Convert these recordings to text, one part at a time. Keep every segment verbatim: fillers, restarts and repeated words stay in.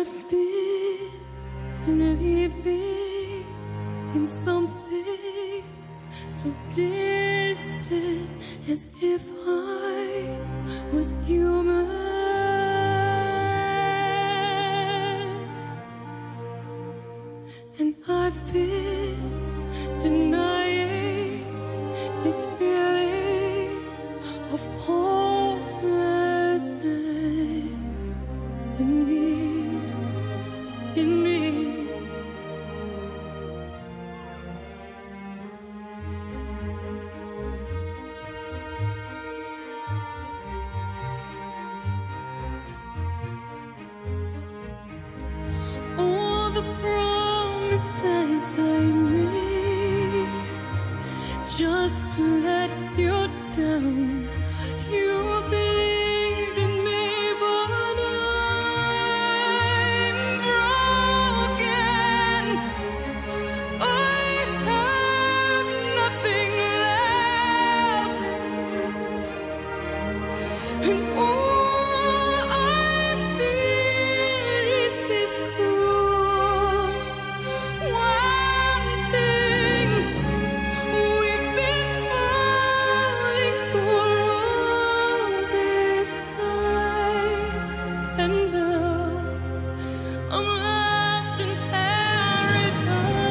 I've been living in something so distant, as if I was human. And I've been denying this feeling of hopelessness in me, in me. All the promises I made just to let you down. You believed in me, but I'm broken. I have nothing left, and all I feel is this cruel wanting. We've been falling for all this time, and now I'm lost in paradise.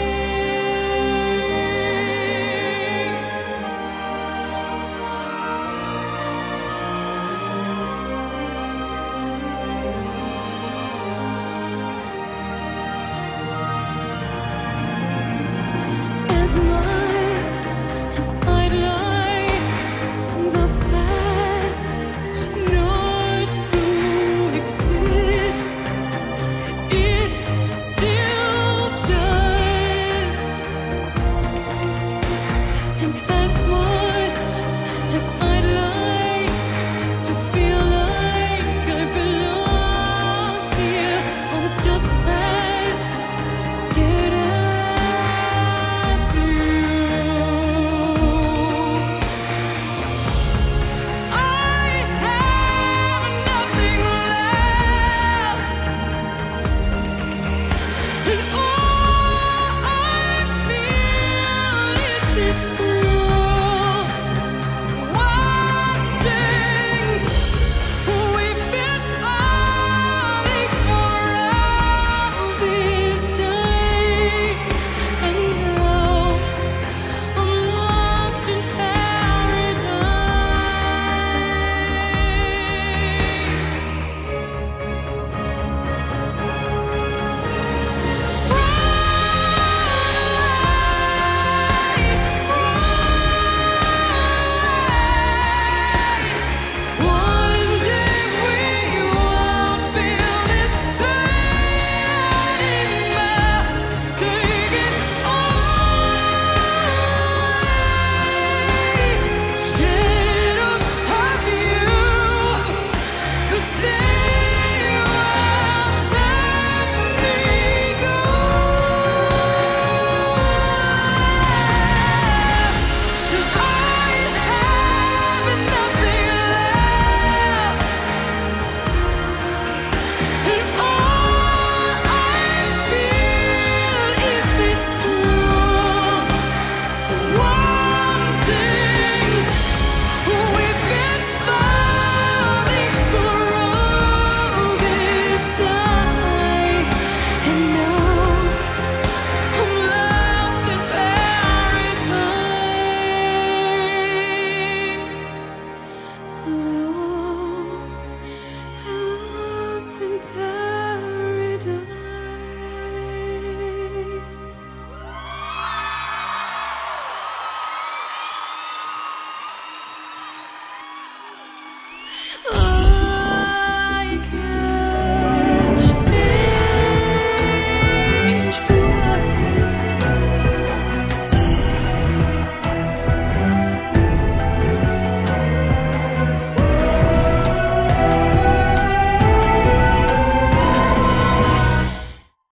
As much as I'd like the past not to exist, it still does. And as much as I'd like to feel like I belong here, I'm just as scared as you. I have nothing left, and all I feel is this.